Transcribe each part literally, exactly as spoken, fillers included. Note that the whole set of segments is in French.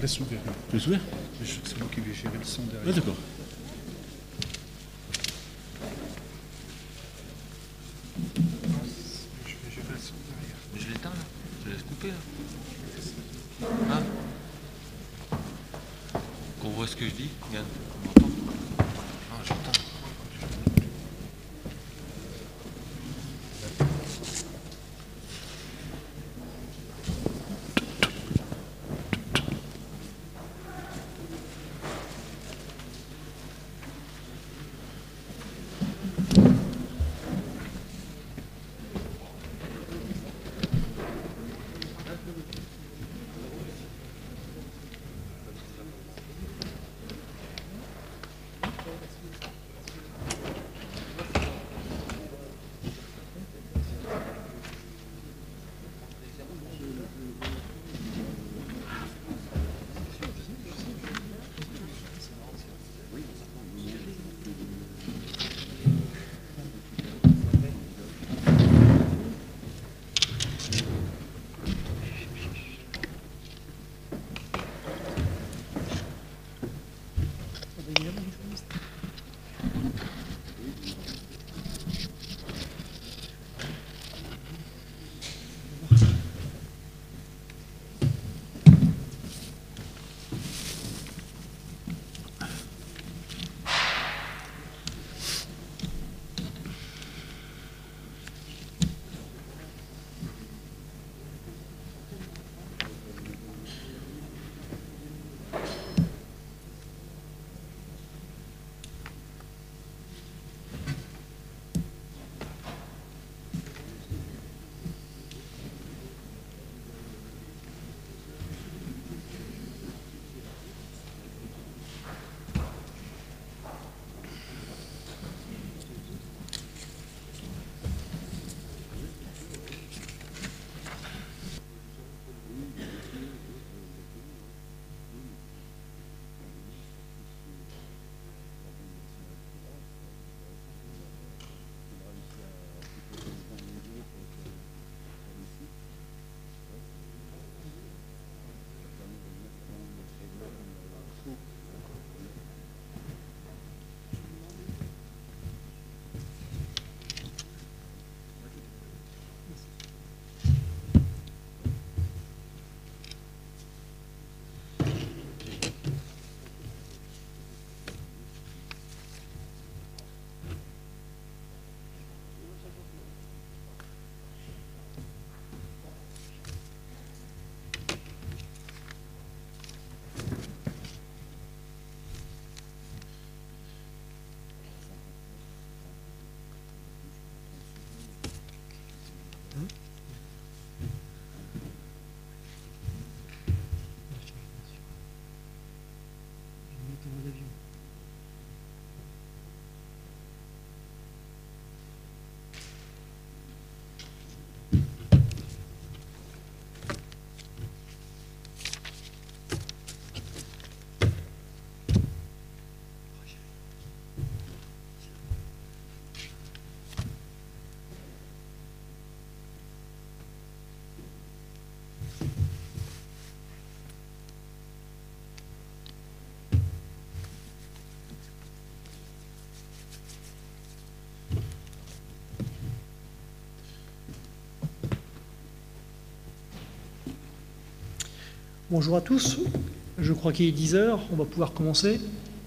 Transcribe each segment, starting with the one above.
reste ouvert. Je laisse ouvert? C'est moi qui vais gérer le son derrière. Ah, d'accord. Je vais gérer le son derrière. Mais je l'éteins là, je laisse couper là. Hein? Qu'on voit ce que je dis, Yann. On m'entend? Non, j'entends. Bonjour à tous, je crois qu'il est dix heures, on va pouvoir commencer.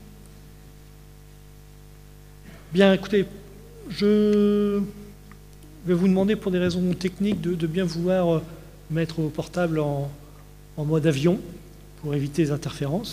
Bien, écoutez, je vais vous demander pour des raisons techniques de, de bien vouloir mettre vos portables en, en mode avion pour éviter les interférences.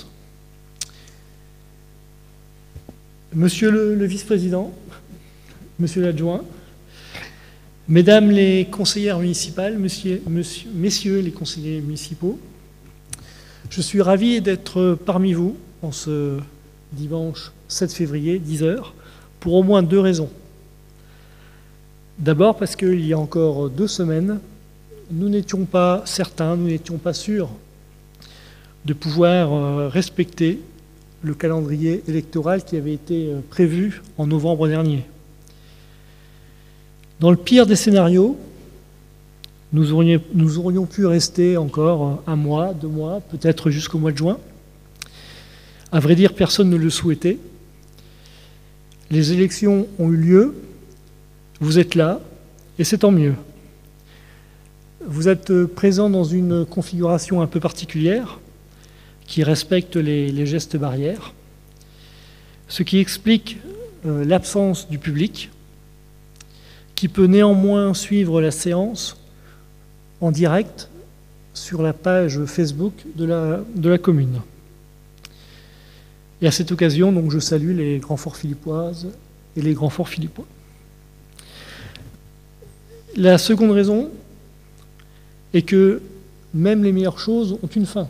Monsieur le, le vice-président, monsieur l'adjoint, mesdames les conseillères municipales, monsieur, monsieur, messieurs les conseillers municipaux, je suis ravi d'être parmi vous en ce dimanche sept février, dix heures, pour au moins deux raisons. D'abord parce qu'il y a encore deux semaines, nous n'étions pas certains, nous n'étions pas sûrs de pouvoir respecter le calendrier électoral qui avait été prévu en novembre dernier. Dans le pire des scénarios, Nous aurions, nous aurions pu rester encore un mois, deux mois, peut-être jusqu'au mois de juin. À vrai dire, personne ne le souhaitait. Les élections ont eu lieu, vous êtes là, et c'est tant mieux. Vous êtes présent dans une configuration un peu particulière, qui respecte les, les gestes barrières, ce qui explique euh, l'absence du public, qui peut néanmoins suivre la séance en direct sur la page Facebook de la, de la commune. Et à cette occasion, donc, je salue les Grands-Forts-Philippoises et les Grands-Forts-Philippois. La seconde raison est que même les meilleures choses ont une fin.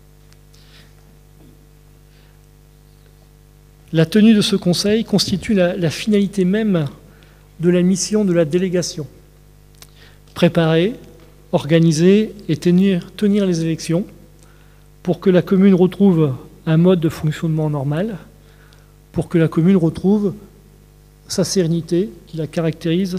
La tenue de ce conseil constitue la, la finalité même de la mission de la délégation. Préparer, organiser et tenir, tenir les élections pour que la commune retrouve un mode de fonctionnement normal, pour que la commune retrouve sa sérénité qui la caractérise.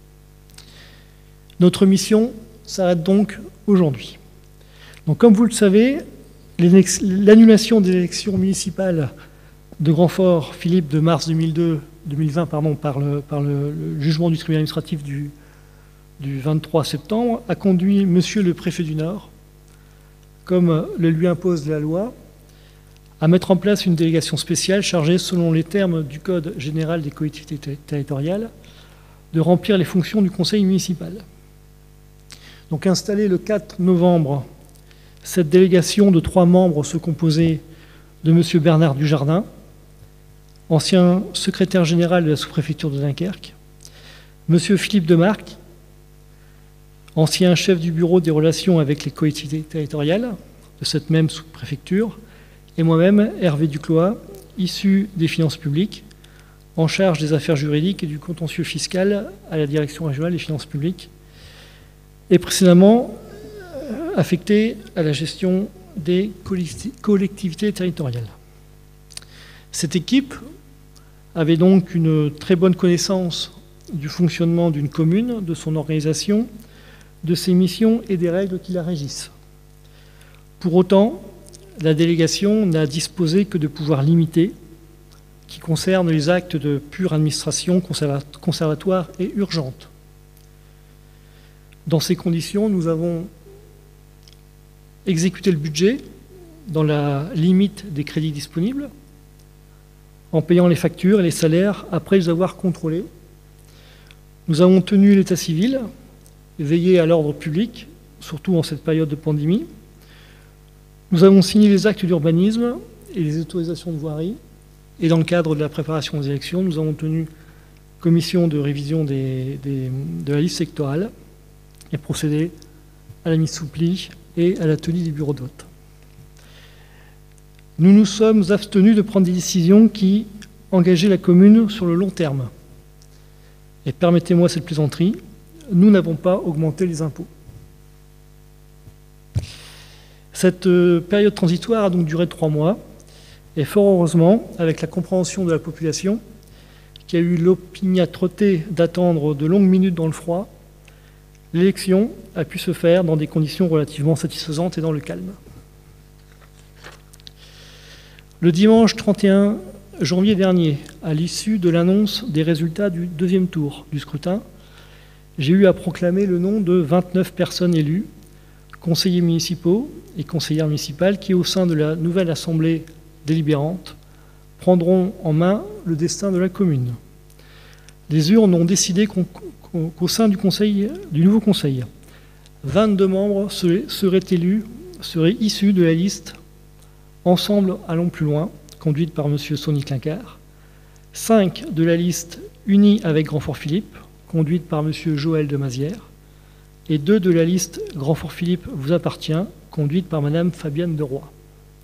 Notre mission s'arrête donc aujourd'hui. Donc, comme vous le savez, l'annulation des élections municipales de Grand-Fort-Philippe de mars deux mille deux, deux mille vingt pardon, par, le, par le, le jugement du tribunal administratif du, du vingt-trois septembre a conduit Monsieur le préfet du Nord, comme le lui impose la loi, à mettre en place une délégation spéciale chargée, selon les termes du Code général des collectivités territoriales, de remplir les fonctions du conseil municipal. Donc, installée le quatre novembre, cette délégation de trois membres se composait de M. Bernard Dujardin, ancien secrétaire général de la sous-préfecture de Dunkerque, M. Philippe Demarque, ancien chef du bureau des relations avec les collectivités territoriales de cette même sous-préfecture, et moi-même, Hervé Duclois, issu des finances publiques, en charge des affaires juridiques et du contentieux fiscal à la direction régionale des finances publiques, et précédemment affecté à la gestion des collectivités territoriales. Cette équipe avait donc une très bonne connaissance du fonctionnement d'une commune, de son organisation, de ses missions et des règles qui la régissent. Pour autant, la délégation n'a disposé que de pouvoirs limités qui concernent les actes de pure administration conservatoire et urgente. Dans ces conditions, nous avons exécuté le budget dans la limite des crédits disponibles, en payant les factures et les salaires après les avoir contrôlés. Nous avons tenu l'état civil, veillé à l'ordre public, surtout en cette période de pandémie. Nous avons signé les actes d'urbanisme et les autorisations de voirie. Et dans le cadre de la préparation des élections, nous avons tenu commission de révision des, des, de la liste sectorale et procédé à la mise sous pli et à la tenue des bureaux de vote. Nous nous sommes abstenus de prendre des décisions qui engageaient la commune sur le long terme. Et permettez-moi cette plaisanterie, nous n'avons pas augmenté les impôts. Cette période transitoire a donc duré trois mois, et fort heureusement, avec la compréhension de la population, qui a eu l'opiniâtreté d'attendre de longues minutes dans le froid, l'élection a pu se faire dans des conditions relativement satisfaisantes et dans le calme. Le dimanche trente et un janvier dernier, à l'issue de l'annonce des résultats du deuxième tour du scrutin, j'ai eu à proclamer le nom de vingt-neuf personnes élues, conseillers municipaux et conseillères municipales, qui, au sein de la nouvelle assemblée délibérante, prendront en main le destin de la commune. Les urnes ont décidé qu'au qu'au sein du, conseil, du nouveau conseil, vingt-deux membres seraient, seraient élus, seraient issus de la liste Ensemble allons plus loin, conduite par M. Sonny Clincard, cinq de la liste Unis avec Grand-Fort-Philippe, conduite par M. Joël de Mazières, et deux de la liste Grand-Fort-Philippe vous appartient, conduite par Mme Fabienne de Roy.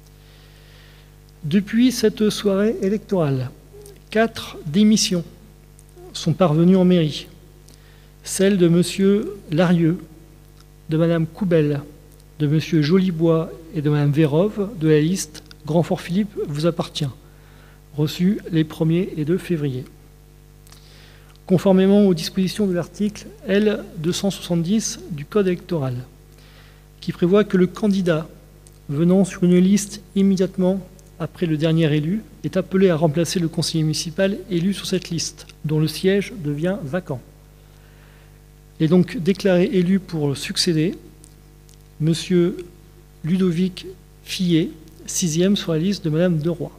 Depuis cette soirée électorale, quatre démissions sont parvenues en mairie. Celle de M. Larieux, de Mme Coubel, de M. Jolibois et de Mme Vérove de la liste Grand-Fort-Philippe vous appartient, reçue les premiers et deux février. conformément aux dispositions de l'article L deux cent soixante-dix du Code électoral, qui prévoit que le candidat venant sur une liste immédiatement après le dernier élu est appelé à remplacer le conseiller municipal élu sur cette liste, dont le siège devient vacant. Est donc déclaré élu pour succéder Monsieur Ludovic Fillet, sixième sur la liste de Madame Deroy.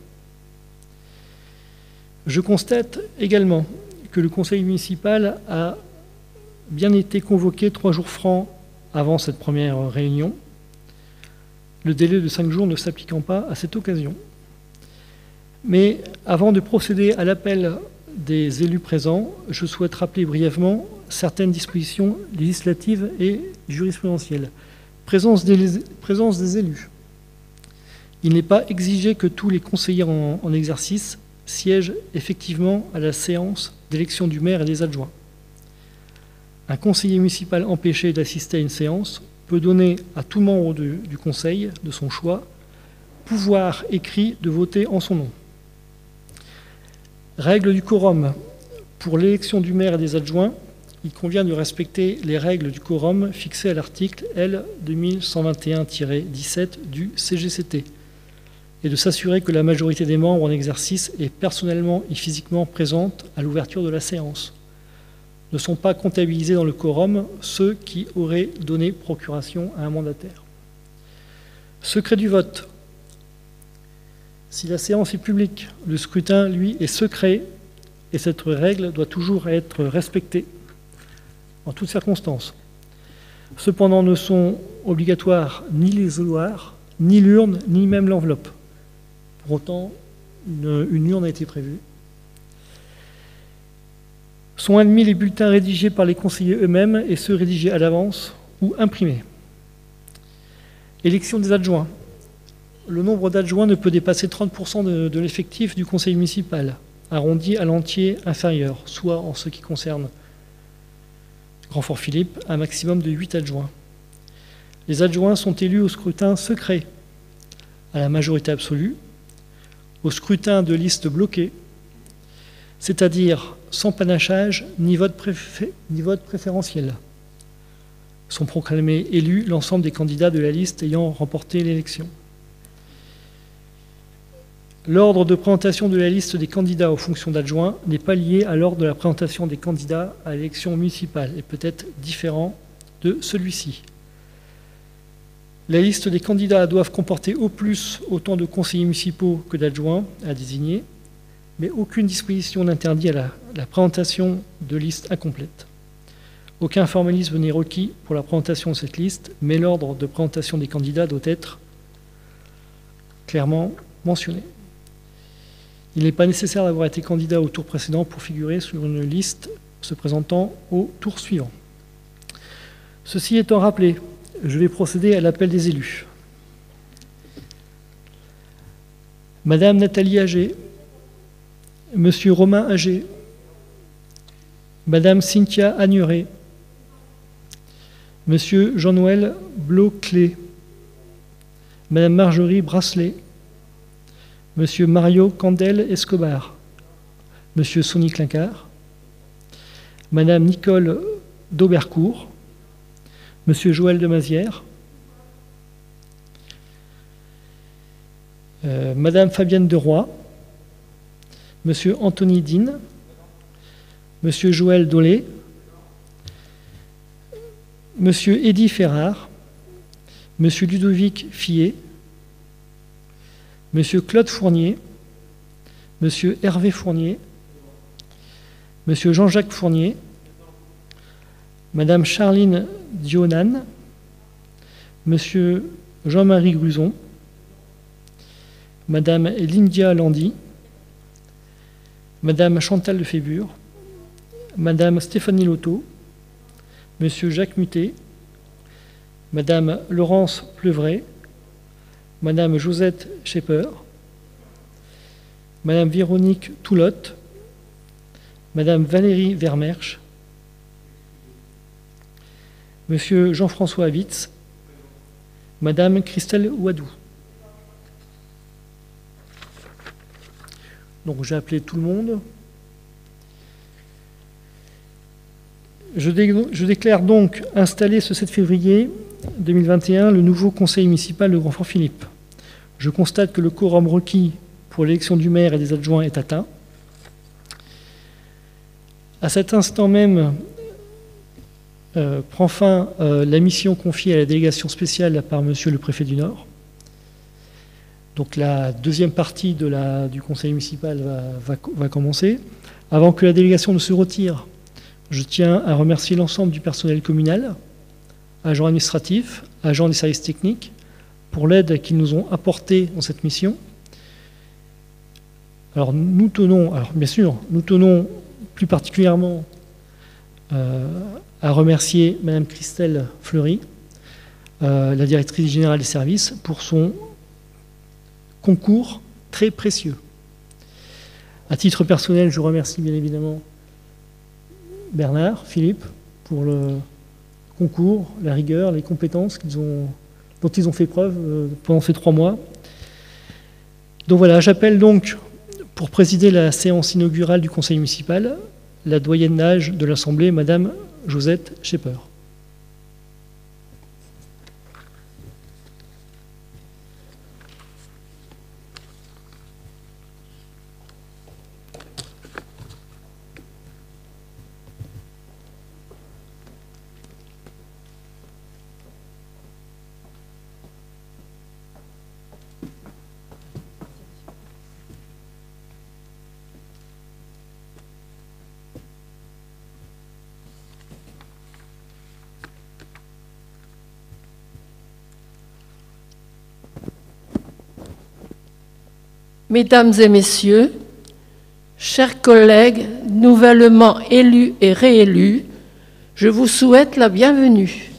Je constate également que le conseil municipal a bien été convoqué trois jours francs avant cette première réunion, le délai de cinq jours ne s'appliquant pas à cette occasion. Mais avant de procéder à l'appel des élus présents, je souhaite rappeler brièvement certaines dispositions législatives et jurisprudentielles. Présence des, présence des élus. Il n'est pas exigé que tous les conseillers en, en exercice siègent effectivement à la séance d'élection du maire et des adjoints. Un conseiller municipal empêché d'assister à une séance peut donner à tout membre de, du conseil, de son choix, pouvoir écrit de voter en son nom. Règle du quorum. Pour l'élection du maire et des adjoints, il convient de respecter les règles du quorum fixées à l'article L deux mille cent vingt et un tiret dix-sept du C G C T et de s'assurer que la majorité des membres en exercice est personnellement et physiquement présente à l'ouverture de la séance. Ne sont pas comptabilisés dans le quorum ceux qui auraient donné procuration à un mandataire. Secret du vote. Si la séance est publique, le scrutin, lui, est secret et cette règle doit toujours être respectée en toutes circonstances. Cependant, ne sont obligatoires ni l'isoloir, ni l'urne, ni même l'enveloppe. Pour autant, une, une urne a été prévue. Sont admis les bulletins rédigés par les conseillers eux-mêmes et ceux rédigés à l'avance ou imprimés. Élection des adjoints. Le nombre d'adjoints ne peut dépasser trente pour cent de, de l'effectif du conseil municipal, arrondi à l'entier inférieur, soit en ce qui concerne Grand-Fort-Philippe, un maximum de huit adjoints. Les adjoints sont élus au scrutin secret, à la majorité absolue, au scrutin de liste bloquée, c'est-à-dire sans panachage ni vote, préfé- ni vote préférentiel. Sont proclamés élus l'ensemble des candidats de la liste ayant remporté l'élection. L'ordre de présentation de la liste des candidats aux fonctions d'adjoint n'est pas lié à l'ordre de la présentation des candidats à l'élection municipale et peut être différent de celui-ci. La liste des candidats doivent comporter au plus autant de conseillers municipaux que d'adjoints à désigner, mais aucune disposition n'interdit à la, la présentation de listes incomplètes. Aucun formalisme n'est requis pour la présentation de cette liste, mais l'ordre de présentation des candidats doit être clairement mentionné. Il n'est pas nécessaire d'avoir été candidat au tour précédent pour figurer sur une liste se présentant au tour suivant. Ceci étant rappelé, je vais procéder à l'appel des élus. Madame Nathalie Agé, Monsieur Romain Agé, Madame Cynthia Agnuret, Monsieur Jean-Noël Bloclé, Madame Marjorie Brasselet, Monsieur Mario Candel Escobar, Monsieur Sonny Clincard, Madame Nicole Daubercourt, Monsieur Joël de Mazières, euh, Madame Fabienne Deroy, Monsieur Anthony Dean, Monsieur Joël Dolé, Monsieur Eddy Ferrard, Monsieur Ludovic Fillet, Monsieur Claude Fournier, Monsieur Hervé Fournier, Monsieur Jean-Jacques Fournier, Madame Charline Dionan, Monsieur Jean-Marie Gruson, Madame Lindia Landy, Madame Chantal Lefébure, Madame Stéphanie Loto, Monsieur Jacques Muté, Madame Laurence Pleuvray, Madame Josette Schepper, Madame Véronique Toulotte, Madame Valérie Vermersch, Monsieur Jean-François Witz, Madame Christelle Ouadou. Donc j'ai appelé tout le monde. Je, dé je déclare donc installé ce sept février deux mille vingt et un le nouveau conseil municipal de Grand-Fort-Philippe. Je constate que le quorum requis pour l'élection du maire et des adjoints est atteint. À cet instant même, euh, prend fin euh, la mission confiée à la délégation spéciale par Monsieur le préfet du Nord. Donc la deuxième partie de la, du conseil municipal va, va, va commencer. Avant que la délégation ne se retire, je tiens à remercier l'ensemble du personnel communal, agents administratifs, agents des services techniques, pour l'aide qu'ils nous ont apportée dans cette mission. Alors nous tenons, alors bien sûr, nous tenons plus particulièrement euh, à remercier Madame Christelle Fleury, euh, la directrice générale des services, pour son concours très précieux. À titre personnel, je remercie bien évidemment Bernard, Philippe, pour le concours, la rigueur, les compétences qu'ils ont, dont ils ont fait preuve euh, pendant ces trois mois. Donc voilà, j'appelle donc, pour présider la séance inaugurale du conseil municipal, la doyenne d'âge de l'Assemblée, Madame Josette Schepper. Mesdames et messieurs, chers collègues nouvellement élus et réélus, je vous souhaite la bienvenue.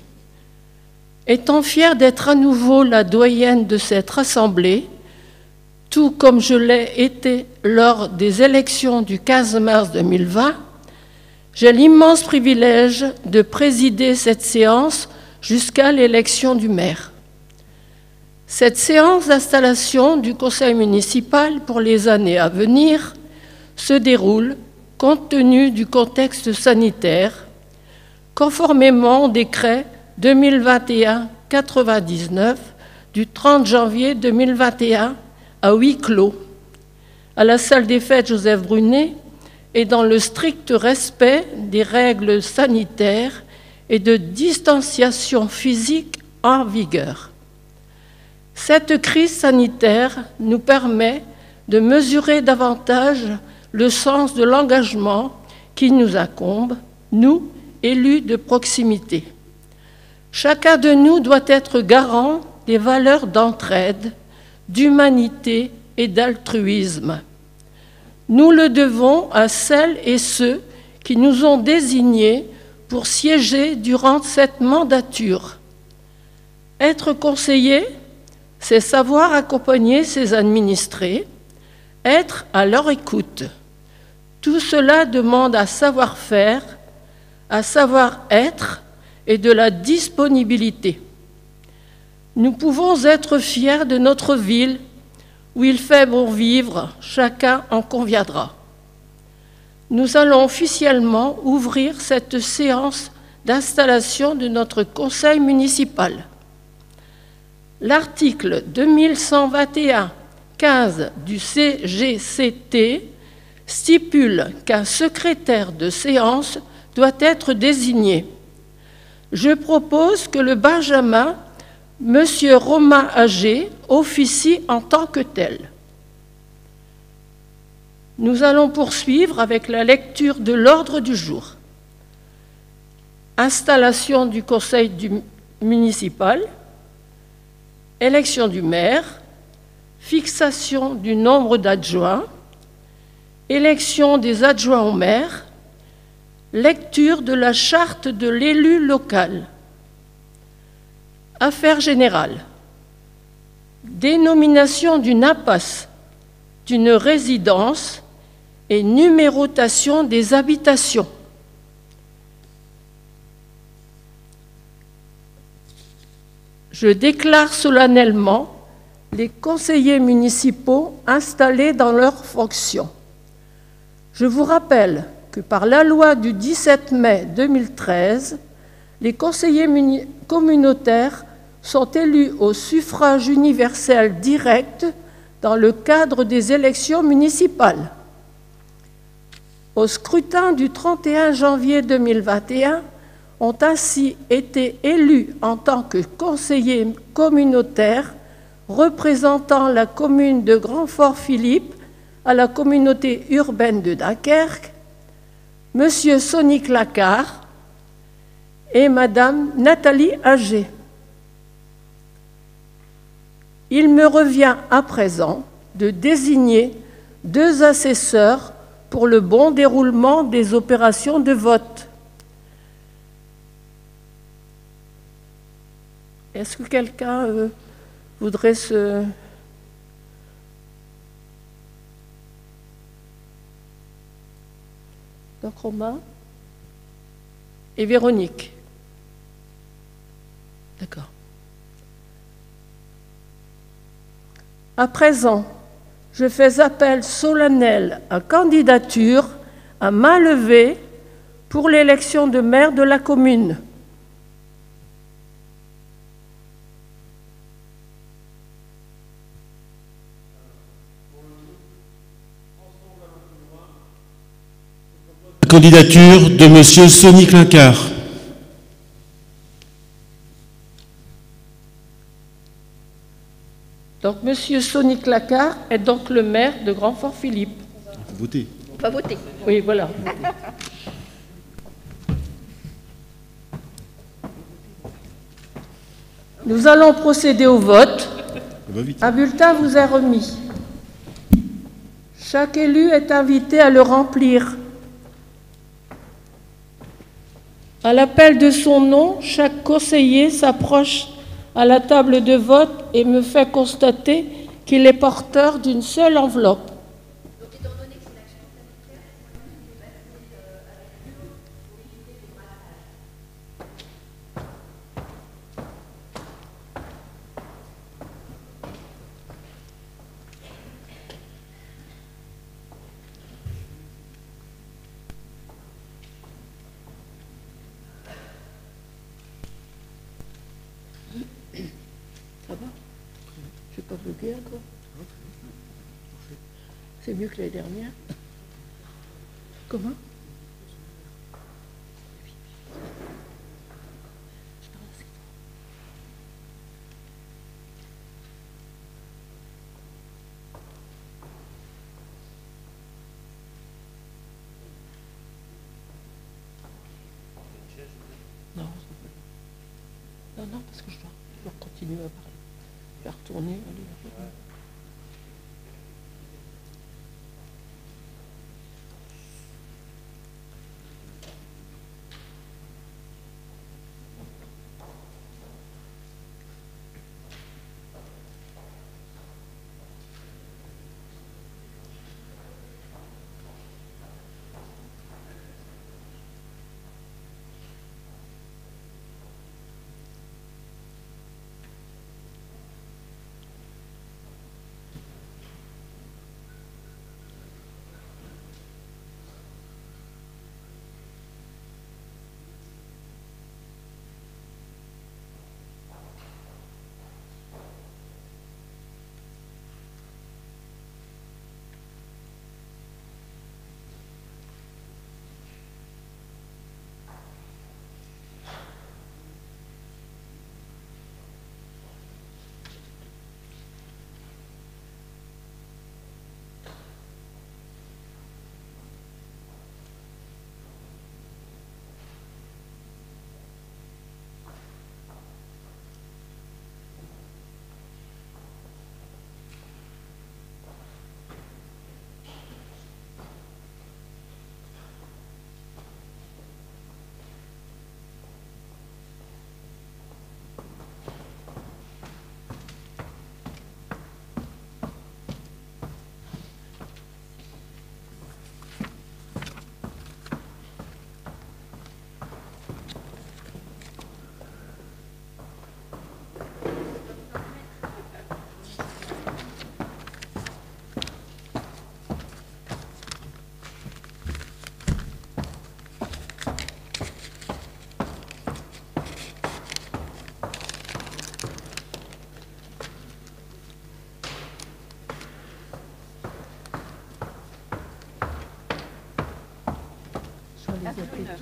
Étant fière d'être à nouveau la doyenne de cette assemblée, tout comme je l'ai été lors des élections du quinze mars deux mille vingt, j'ai l'immense privilège de présider cette séance jusqu'à l'élection du maire. Cette séance d'installation du conseil municipal pour les années à venir se déroule compte tenu du contexte sanitaire, conformément au décret deux mille vingt et un quatre-vingt-dix-neuf du trente janvier deux mille vingt et un à huis clos, à la salle des fêtes Joseph Brunet et dans le strict respect des règles sanitaires et de distanciation physique en vigueur. Cette crise sanitaire nous permet de mesurer davantage le sens de l'engagement qui nous incombe, nous, élus de proximité. Chacun de nous doit être garant des valeurs d'entraide, d'humanité et d'altruisme. Nous le devons à celles et ceux qui nous ont désignés pour siéger durant cette mandature. Être conseiller, c'est savoir accompagner ses administrés, être à leur écoute. Tout cela demande un savoir-faire, un savoir-être et de la disponibilité. Nous pouvons être fiers de notre ville où il fait bon vivre, chacun en conviendra. Nous allons officiellement ouvrir cette séance d'installation de notre conseil municipal. L'article deux mille cent vingt et un tiret quinze du C G C T stipule qu'un secrétaire de séance doit être désigné. Je propose que le Benjamin, Monsieur Romain Agé, officie en tant que tel. Nous allons poursuivre avec la lecture de l'ordre du jour. Installation du conseil du municipal, élection du maire, fixation du nombre d'adjoints, élection des adjoints au maire, lecture de la charte de l'élu local. Affaires générales. Dénomination d'une impasse, d'une résidence et numérotation des habitations. Je déclare solennellement les conseillers municipaux installés dans leurs fonctions. Je vous rappelle que par la loi du dix-sept mai deux mille treize, les conseillers communautaires sont élus au suffrage universel direct dans le cadre des élections municipales. Au scrutin du trente et un janvier deux mille vingt et un, ont ainsi été élus en tant que conseillers communautaires représentant la commune de Grand-Fort-Philippe à la communauté urbaine de Dunkerque, M. Sonic Lacard et Mme Nathalie Hager. Il me revient à présent de désigner deux assesseurs pour le bon déroulement des opérations de vote. Est-ce que quelqu'un euh, voudrait se... Donc Romain et Véronique. D'accord. À présent, je fais appel solennel à candidature à main levée pour l'élection de maire de la commune. Candidature de Monsieur Sonic Lacard. Donc, Monsieur Sonic Lacard est donc le maire de Grand-Fort-Philippe. Il faut voter. On va voter. Oui, voilà. Nous allons procéder au vote. Ça va vite. Un bulletin vous est remis. Chaque élu est invité à le remplir. À l'appel de son nom, chaque conseiller s'approche à la table de vote et me fait constater qu'il est porteur d'une seule enveloppe. Ça va? Je n'ai pas bugué encore. C'est mieux que l'année dernière. Comment? Non, non, non, parce que je dois, je dois continuer à parler. Je vais retourner. Allez, allez.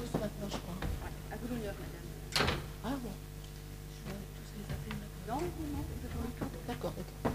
tous maintenant, je crois. À vous l'honneur, madame. Ah bon. Je vais tous les appeler maintenant. Non, non, non, vous attendez tout. D'accord, d'accord.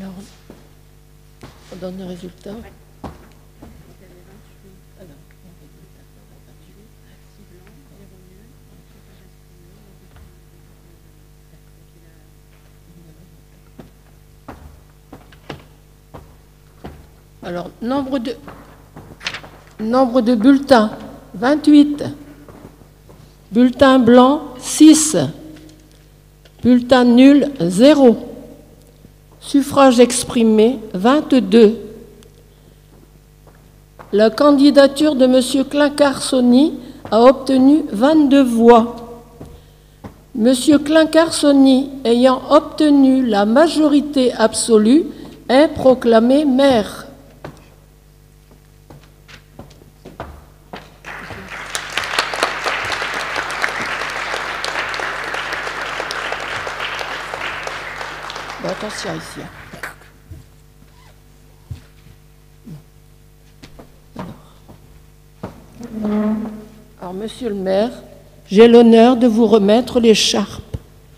Alors, on donne le résultat. Alors, nombre de, nombre de bulletins, vingt-huit. Bulletin blanc, six. Bulletin nul, zéro. Suffrage exprimé, vingt-deux. La candidature de M. Clinquart-Sonny a obtenu vingt-deux voix. M. Clinquart-Sonny ayant obtenu la majorité absolue est proclamé maire. Bon, attention ici. Alors. Alors, monsieur le maire, j'ai l'honneur de vous remettre l'écharpe.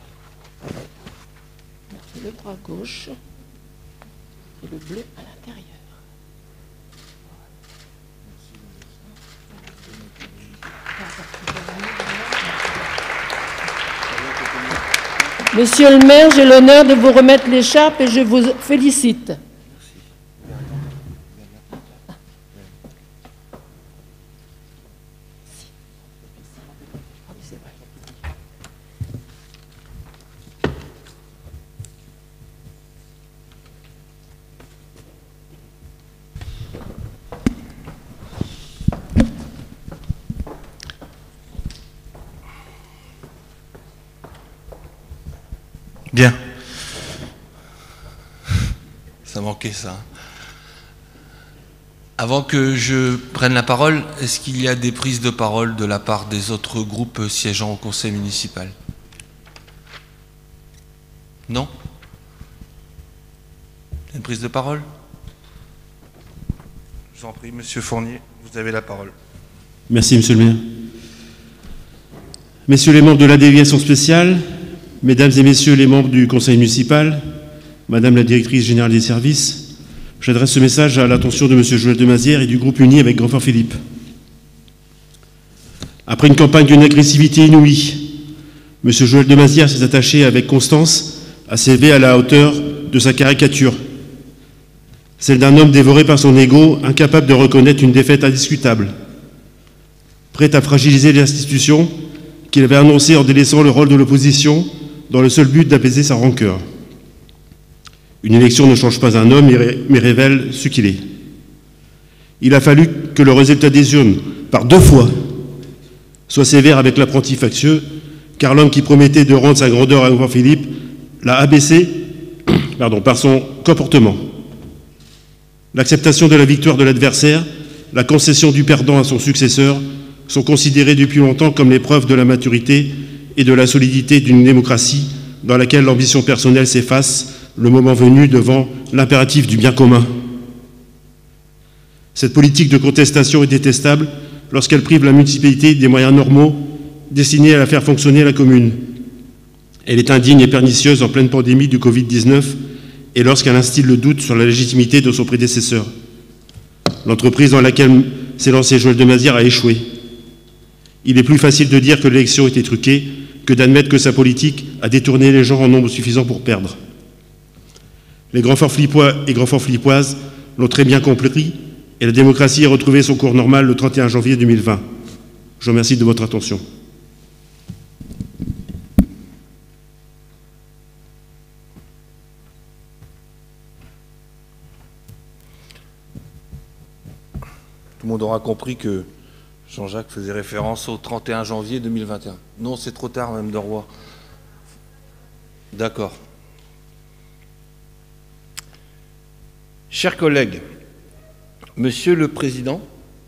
Le bras gauche et le bleu à l'intérieur. Monsieur le maire, j'ai l'honneur de vous remettre l'écharpe et je vous félicite. Bien. Ça manquait, ça. Avant que je prenne la parole, est-ce qu'il y a des prises de parole de la part des autres groupes siégeant au conseil municipal? Non? Une prise de parole? Je vous en prie, monsieur Fournier, vous avez la parole. Merci, monsieur le maire. Messieurs les membres de la délégation spéciale, mesdames et messieurs les membres du conseil municipal, madame la directrice générale des services, j'adresse ce message à l'attention de monsieur Joël Demazière et du groupe uni avec Grand Fort Philippe. Après une campagne d'une agressivité inouïe, monsieur Joël Demazière s'est attaché avec constance à s'élever à la hauteur de sa caricature, celle d'un homme dévoré par son ego, incapable de reconnaître une défaite indiscutable, prêt à fragiliser les institutions qu'il avait annoncées en délaissant le rôle de l'opposition dans le seul but d'apaiser sa rancœur. Une élection ne change pas un homme, mais révèle ce qu'il est. Il a fallu que le résultat des urnes, par deux fois, soit sévère avec l'apprenti factieux, car l'homme qui promettait de rendre sa grandeur à Grand Philippe l'a abaissé pardon, par son comportement. L'acceptation de la victoire de l'adversaire, la concession du perdant à son successeur sont considérées depuis longtemps comme l'épreuve de la maturité et de la solidité d'une démocratie dans laquelle l'ambition personnelle s'efface le moment venu devant l'impératif du bien commun. Cette politique de contestation est détestable lorsqu'elle prive la municipalité des moyens normaux destinés à la faire fonctionner la commune. Elle est indigne et pernicieuse en pleine pandémie du Covid dix-neuf et lorsqu'elle instille le doute sur la légitimité de son prédécesseur. L'entreprise dans laquelle s'est lancé Joël Demazière a échoué. Il est plus facile de dire que l'élection était truquée que d'admettre que sa politique a détourné les gens en nombre suffisant pour perdre. Les grands forts philippois et grands forts philippoises l'ont très bien compris et la démocratie a retrouvé son cours normal le trente et un janvier deux mille vingt. Je vous remercie de votre attention. Tout le monde aura compris que Jean-Jacques faisait référence au trente et un janvier deux mille vingt et un. Non, c'est trop tard, même de Roy. D'accord. Chers collègues, Monsieur le Président,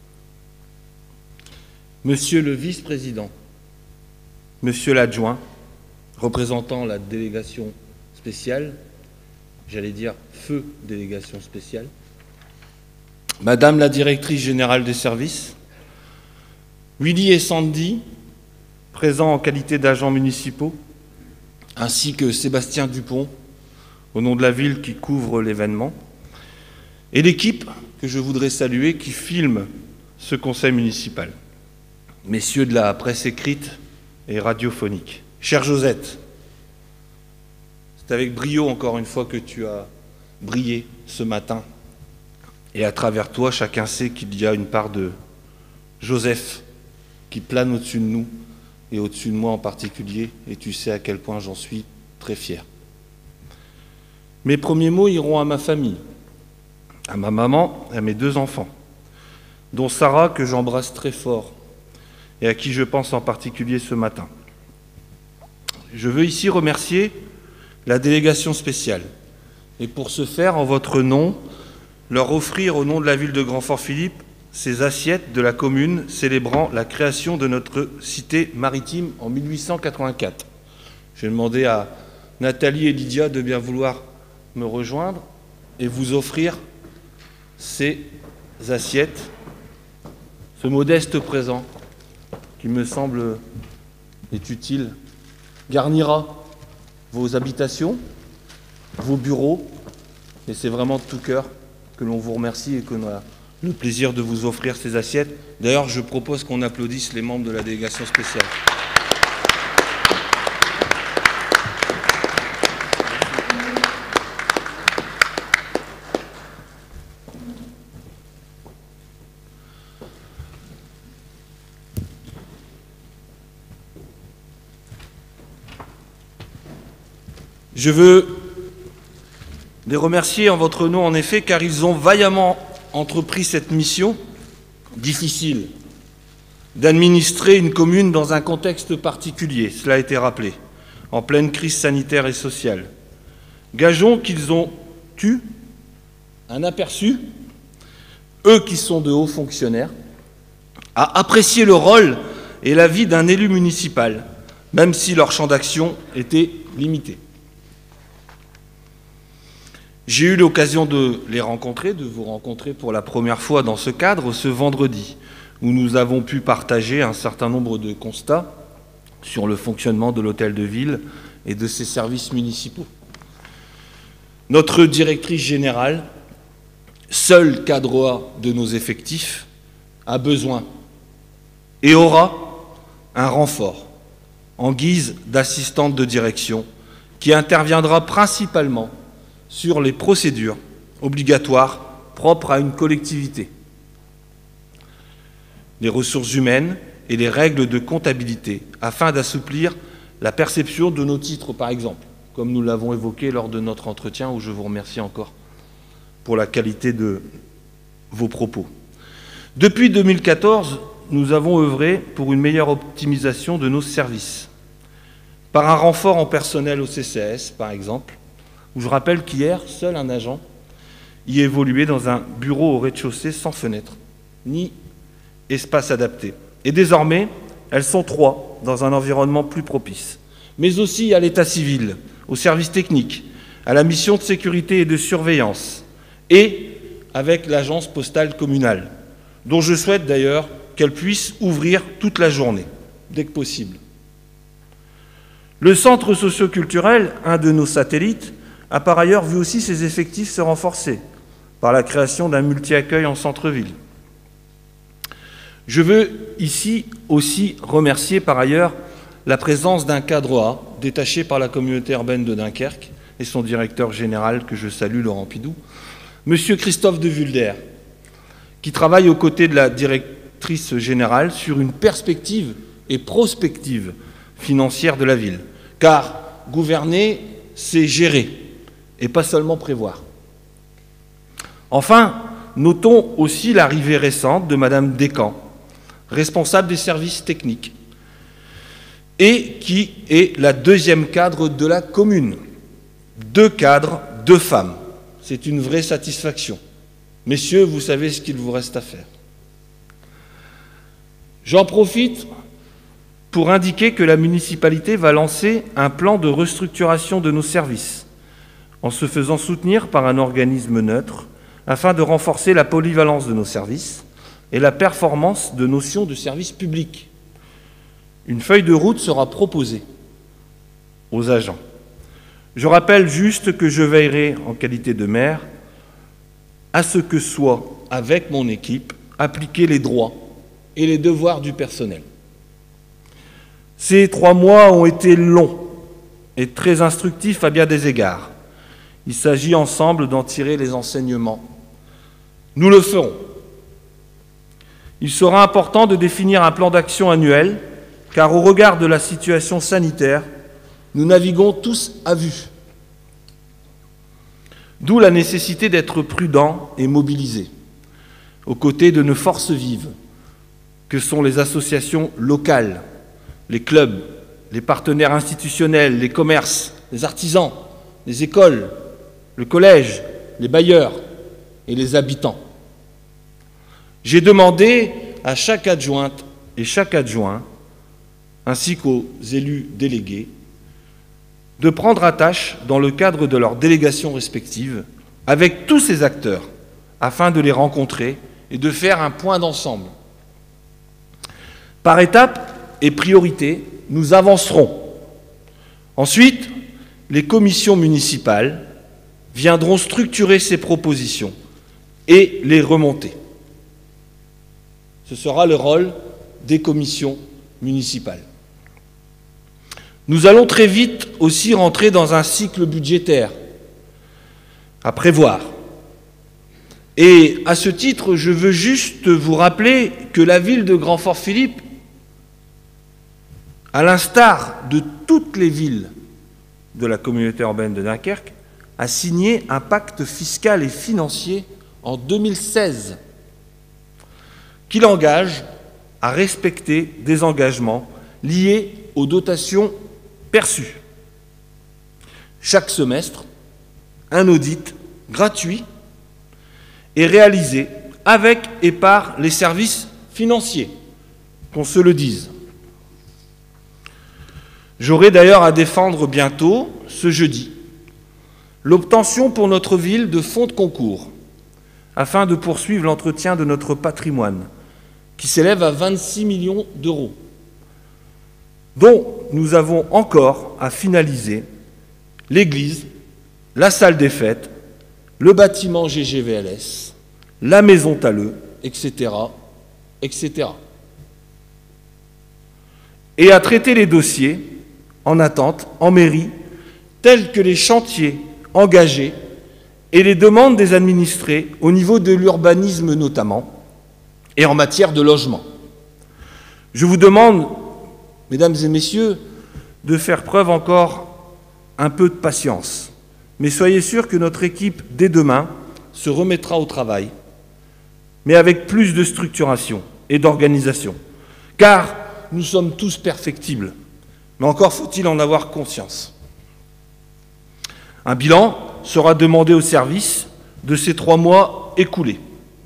Monsieur le Vice-président, Monsieur l'adjoint, représentant la délégation spéciale, j'allais dire feu délégation spéciale, Madame la directrice générale des services, Willy et Sandy, présents en qualité d'agents municipaux, ainsi que Sébastien Dupont, au nom de la ville qui couvre l'événement, et l'équipe que je voudrais saluer qui filme ce conseil municipal. Messieurs de la presse écrite et radiophonique. Chère Josette, c'est avec brio encore une fois que tu as brillé ce matin. Et à travers toi, chacun sait qu'il y a une part de Joseph qui plane au-dessus de nous et au-dessus de moi en particulier. Et tu sais à quel point j'en suis très fier. Mes premiers mots iront à ma famille, à ma maman et à mes deux enfants, dont Sarah, que j'embrasse très fort et à qui je pense en particulier ce matin. Je veux ici remercier la délégation spéciale et pour ce faire, en votre nom, leur offrir au nom de la ville de Grand-Fort-Philippe ces assiettes de la commune célébrant la création de notre cité maritime en mille huit cent quatre-vingt-quatre. J'ai demandé à Nathalie et Lydia de bien vouloir me rejoindre et vous offrir ces assiettes, ce modeste présent qui me semble est utile, garnira vos habitations, vos bureaux, et c'est vraiment de tout cœur que l'on vous remercie et qu'on a le plaisir de vous offrir ces assiettes. D'ailleurs, je propose qu'on applaudisse les membres de la délégation spéciale. Je veux les remercier en votre nom, en effet, car ils ont vaillamment entrepris cette mission difficile d'administrer une commune dans un contexte particulier, cela a été rappelé, en pleine crise sanitaire et sociale. Gageons qu'ils ont eu un aperçu, eux qui sont de hauts fonctionnaires, à apprécier le rôle et la vie d'un élu municipal, même si leur champ d'action était limité. J'ai eu l'occasion de les rencontrer, de vous rencontrer pour la première fois dans ce cadre ce vendredi, où nous avons pu partager un certain nombre de constats sur le fonctionnement de l'hôtel de ville et de ses services municipaux. Notre directrice générale, seul cadre A de nos effectifs, a besoin et aura un renfort en guise d'assistante de direction qui interviendra principalement sur les procédures obligatoires propres à une collectivité, les ressources humaines et les règles de comptabilité, afin d'assouplir la perception de nos titres, par exemple, comme nous l'avons évoqué lors de notre entretien, où je vous remercie encore pour la qualité de vos propos. Depuis deux mille quatorze, nous avons œuvré pour une meilleure optimisation de nos services, par un renfort en personnel au C C S, par exemple, où je rappelle qu'hier, seul un agent y évoluait dans un bureau au rez-de-chaussée sans fenêtre, ni espace adapté. Et désormais, elles sont trois dans un environnement plus propice, mais aussi à l'état civil, au service technique, à la mission de sécurité et de surveillance, et avec l'agence postale communale, dont je souhaite d'ailleurs qu'elle puisse ouvrir toute la journée, dès que possible. Le centre socio-culturel, un de nos satellites, a par ailleurs vu aussi ses effectifs se renforcer par la création d'un multi-accueil en centre-ville. Je veux ici aussi remercier par ailleurs la présence d'un cadre A détaché par la communauté urbaine de Dunkerque et son directeur général, que je salue, Laurent Pidou, Monsieur Christophe de Vulder, qui travaille aux côtés de la directrice générale sur une perspective et prospective financière de la ville. Car gouverner, c'est gérer, et pas seulement prévoir. Enfin, notons aussi l'arrivée récente de Madame Descamps, responsable des services techniques, et qui est la deuxième cadre de la commune. Deux cadres, deux femmes. C'est une vraie satisfaction. Messieurs, vous savez ce qu'il vous reste à faire. J'en profite pour indiquer que la municipalité va lancer un plan de restructuration de nos services, en se faisant soutenir par un organisme neutre, afin de renforcer la polyvalence de nos services et la performance de notions de service public. Une feuille de route sera proposée aux agents. Je rappelle juste que je veillerai, en qualité de maire, à ce que soient, avec mon équipe, appliqués les droits et les devoirs du personnel. Ces trois mois ont été longs et très instructifs à bien des égards. Il s'agit ensemble d'en tirer les enseignements. Nous le ferons. Il sera important de définir un plan d'action annuel, car au regard de la situation sanitaire, nous naviguons tous à vue. D'où la nécessité d'être prudents et mobilisés, aux côtés de nos forces vives, que sont les associations locales, les clubs, les partenaires institutionnels, les commerces, les artisans, les écoles, le collège, les bailleurs et les habitants. J'ai demandé à chaque adjointe et chaque adjoint, ainsi qu'aux élus délégués, de prendre attache dans le cadre de leurs délégations respectives avec tous ces acteurs, afin de les rencontrer et de faire un point d'ensemble. Par étapes et priorités, nous avancerons. Ensuite, les commissions municipales viendront structurer ces propositions et les remonter. Ce sera le rôle des commissions municipales. Nous allons très vite aussi rentrer dans un cycle budgétaire à prévoir. Et à ce titre, je veux juste vous rappeler que la ville de Grand-Fort-Philippe, à l'instar de toutes les villes de la communauté urbaine de Dunkerque, a signé un pacte fiscal et financier en deux mille seize qui l'engage à respecter des engagements liés aux dotations perçues. Chaque semestre, un audit gratuit est réalisé avec et par les services financiers, qu'on se le dise. J'aurai d'ailleurs à défendre bientôt, ce jeudi, l'obtention pour notre ville de fonds de concours, afin de poursuivre l'entretien de notre patrimoine, qui s'élève à vingt-six millions d'euros, dont nous avons encore à finaliser l'église, la salle des fêtes, le bâtiment G G V L S, la maison Talleux, et cetera, et cetera. Et à traiter les dossiers en attente, en mairie, tels que les chantiers engagés et les demandes des administrés au niveau de l'urbanisme notamment, et en matière de logement. Je vous demande, mesdames et messieurs, de faire preuve encore un peu de patience. Mais soyez sûrs que notre équipe, dès demain, se remettra au travail, mais avec plus de structuration et d'organisation. Car nous sommes tous perfectibles, mais encore faut-il en avoir conscience. Un bilan sera demandé au service de ces trois mois écoulés.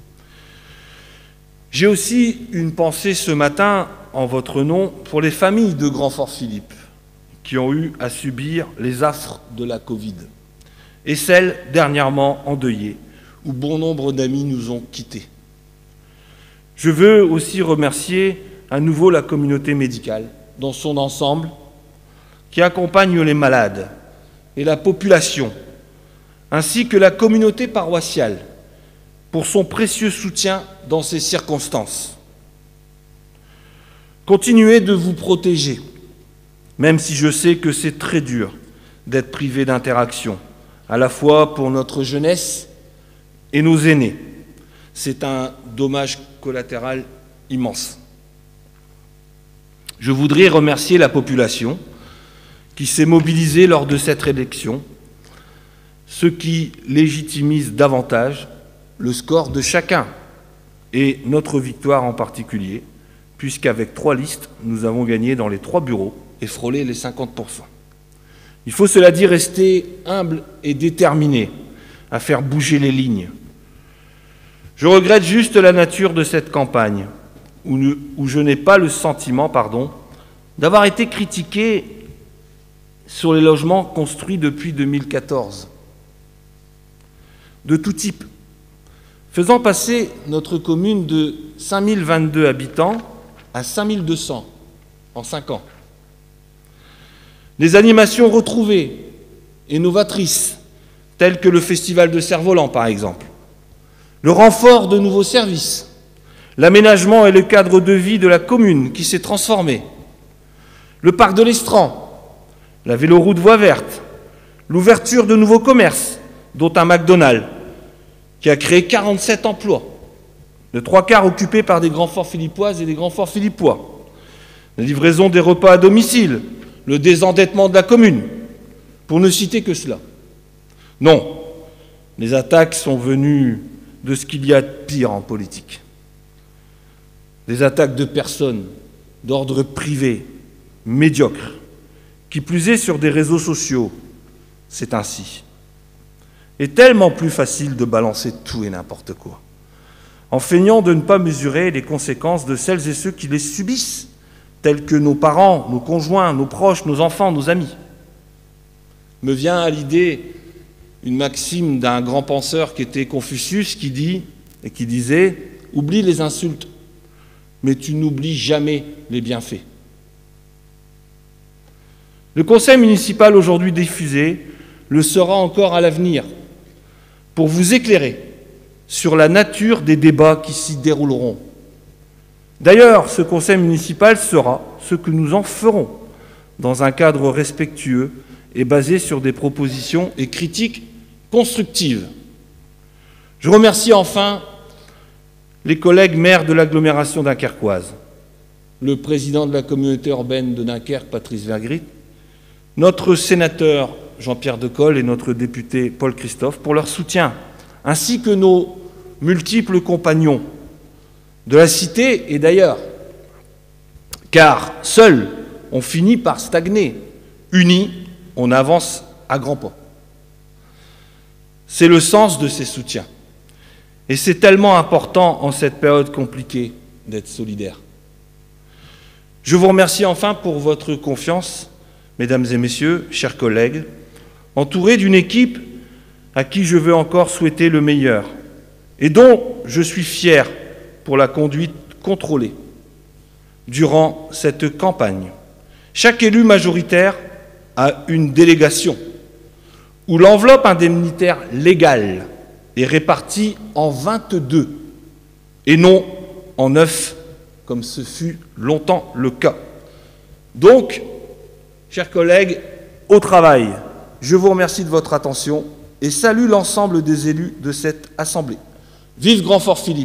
J'ai aussi une pensée ce matin, en votre nom, pour les familles de Grand-Fort-Philippe qui ont eu à subir les affres de la Covid et celles dernièrement endeuillées, où bon nombre d'amis nous ont quittés. Je veux aussi remercier à nouveau la communauté médicale, dans son ensemble, qui accompagne les malades et la population, ainsi que la communauté paroissiale, pour son précieux soutien dans ces circonstances. Continuez de vous protéger, même si je sais que c'est très dur d'être privé d'interaction, à la fois pour notre jeunesse et nos aînés. C'est un dommage collatéral immense. Je voudrais remercier la population qui s'est mobilisée lors de cette élection, ce qui légitimise davantage le score de chacun, et notre victoire en particulier, puisqu'avec trois listes, nous avons gagné dans les trois bureaux et frôlé les cinquante pour cent. Il faut, cela dit, rester humble et déterminé à faire bouger les lignes. Je regrette juste la nature de cette campagne, où, ne, où je n'ai pas le sentiment, pardon, d'avoir été critiqué sur les logements construits depuis deux mille quatorze, de tout type, faisant passer notre commune de cinq mille vingt-deux habitants à cinq mille deux cents en cinq ans. Les animations retrouvées et novatrices, telles que le Festival de Cerf-Volant par exemple, le renfort de nouveaux services, l'aménagement et le cadre de vie de la commune qui s'est transformé, le parc de l'Estran, la véloroute voie verte, l'ouverture de nouveaux commerces, dont un McDonald's, qui a créé quarante-sept emplois, le trois quarts occupés par des grands forts philippoises et des grands forts philippois, la livraison des repas à domicile, le désendettement de la commune, pour ne citer que cela. Non, les attaques sont venues de ce qu'il y a de pire en politique. Des attaques de personnes d'ordre privé, médiocres, qui plus est sur des réseaux sociaux, c'est ainsi. Et tellement plus facile de balancer tout et n'importe quoi, en feignant de ne pas mesurer les conséquences de celles et ceux qui les subissent, tels que nos parents, nos conjoints, nos proches, nos enfants, nos amis. Me vient à l'idée une maxime d'un grand penseur qui était Confucius, qui dit et qui disait « Oublie les insultes, mais tu n'oublies jamais les bienfaits ». Le conseil municipal aujourd'hui diffusé le sera encore à l'avenir pour vous éclairer sur la nature des débats qui s'y dérouleront. D'ailleurs, ce conseil municipal sera ce que nous en ferons dans un cadre respectueux et basé sur des propositions et critiques constructives. Je remercie enfin les collègues maires de l'agglomération dunkerquoise, le président de la communauté urbaine de Dunkerque, Patrice Vergrit, notre sénateur Jean-Pierre Decolle et notre député Paul Christophe pour leur soutien, ainsi que nos multiples compagnons de la cité et d'ailleurs, car seuls on finit par stagner, unis on avance à grands pas. C'est le sens de ces soutiens. Et c'est tellement important en cette période compliquée d'être solidaire. Je vous remercie enfin pour votre confiance, mesdames et messieurs, chers collègues, entourés d'une équipe à qui je veux encore souhaiter le meilleur et dont je suis fier pour la conduite contrôlée durant cette campagne. Chaque élu majoritaire a une délégation où l'enveloppe indemnitaire légale est répartie en vingt-deux et non en neuf, comme ce fut longtemps le cas. Donc, chers collègues, au travail. Je vous remercie de votre attention et salue l'ensemble des élus de cette Assemblée. Vive Grand-Fort-Philippe!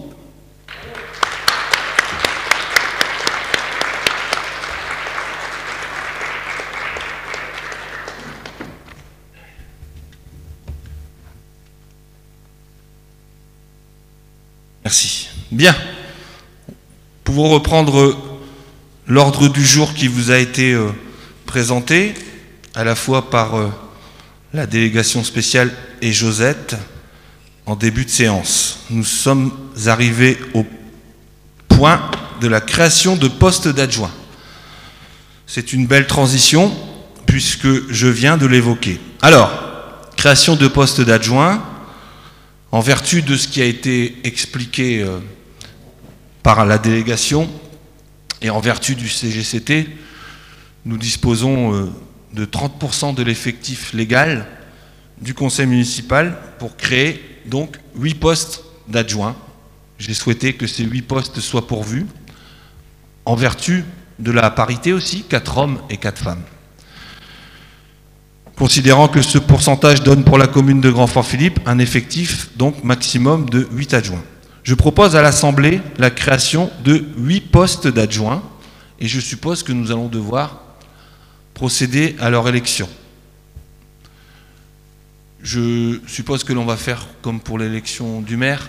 Merci. Bien. Pouvons reprendre l'ordre du jour qui vous a été euh, présenté, à la fois par euh, la délégation spéciale et Josette, en début de séance. Nous sommes arrivés au point de la création de postes d'adjoints. C'est une belle transition, puisque je viens de l'évoquer. Alors, création de postes d'adjoints, en vertu de ce qui a été expliqué euh, par la délégation et en vertu du C G C T, nous disposons euh, de trente pour cent de l'effectif légal du conseil municipal pour créer donc huit postes d'adjoints. J'ai souhaité que ces huit postes soient pourvus en vertu de la parité aussi, quatre hommes et quatre femmes. Considérant que ce pourcentage donne pour la commune de Grand-Fort-Philippe un effectif donc maximum de huit adjoints. Je propose à l'Assemblée la création de huit postes d'adjoints et je suppose que nous allons devoir procéder à leur élection. Je suppose que l'on va faire comme pour l'élection du maire.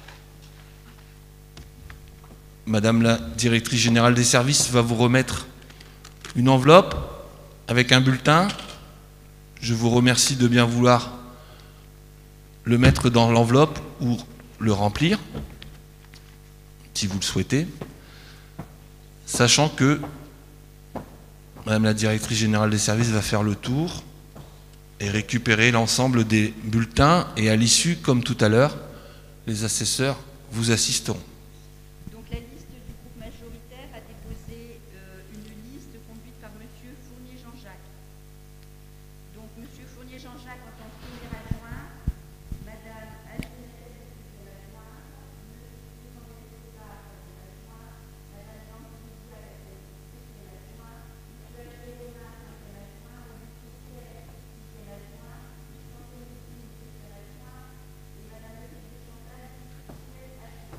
Madame la directrice générale des services va vous remettre une enveloppe avec un bulletin. Je vous remercie de bien vouloir le mettre dans l'enveloppe ou le remplir, si vous le souhaitez, sachant que Madame la directrice générale des services va faire le tour et récupérer l'ensemble des bulletins et à l'issue, comme tout à l'heure, les assesseurs vous assisteront. Donc la liste du groupe majoritaire a déposé euh, une liste conduite par Monsieur Fournier Jean-Jacques. Donc Monsieur Fournier Monsieur Jean-Jacques en tant que premier adjoint, Madame Agnès Cavalier adjoint, Monsieur André César adjoint, Madame Nancy Diaz cinquième adjoint, Monsieur H. Léonard cinquième adjoint, Auguste Pierre sixième adjoint, Monsieur Anthony septième adjoint et Madame Mathilde de Chantal sixième adjoint.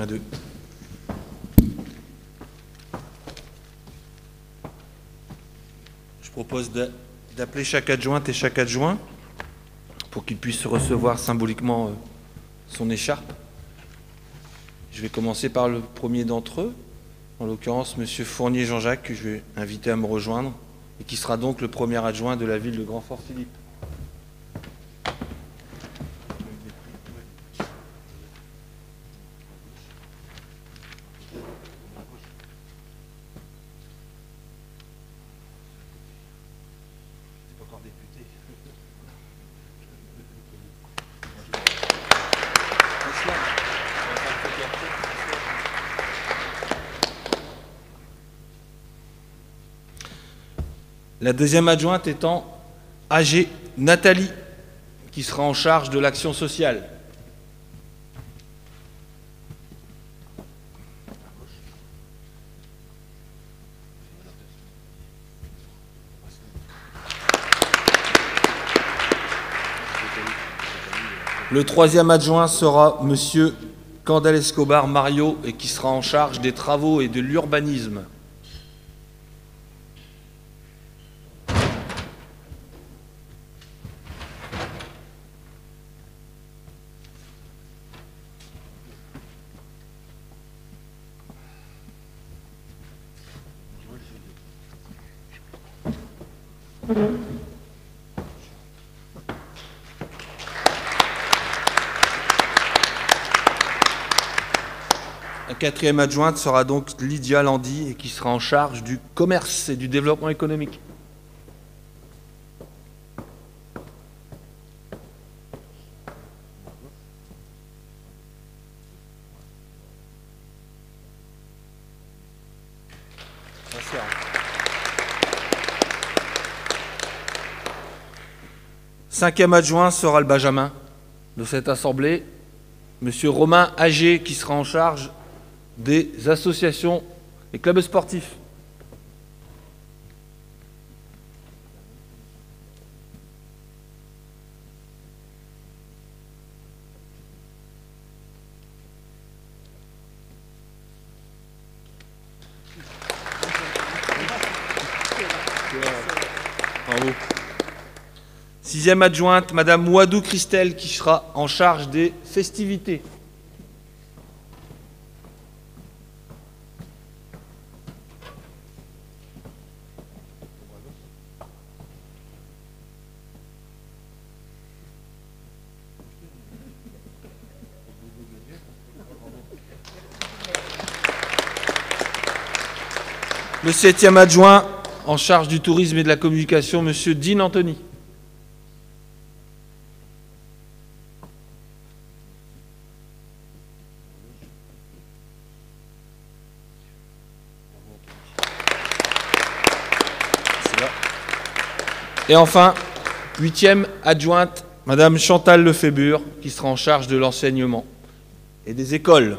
Un, deux. Je propose d'appeler chaque adjointe et chaque adjoint pour qu'il puisse recevoir symboliquement son écharpe. Je vais commencer par le premier d'entre eux, en l'occurrence M. Fournier Jean-Jacques, que je vais inviter à me rejoindre, et qui sera donc le premier adjoint de la ville de Grand-Fort-Philippe. La deuxième adjointe étant âgée Nathalie, qui sera en charge de l'action sociale. Le troisième adjoint sera Monsieur Candel Escobar Mario, et qui sera en charge des travaux et de l'urbanisme. La quatrième adjointe sera donc Lydia Landy, et qui sera en charge du commerce et du développement économique. Cinquième adjoint sera le benjamin de cette assemblée, Monsieur Romain Agé, qui sera en charge des associations et clubs sportifs. Bravo. Sixième adjointe, Madame Ouadou Christelle, qui sera en charge des festivités. Le septième adjoint, en charge du tourisme et de la communication, Monsieur Dean Anthony. Et enfin, huitième adjointe, Madame Chantal Lefébure, qui sera en charge de l'enseignement et des écoles.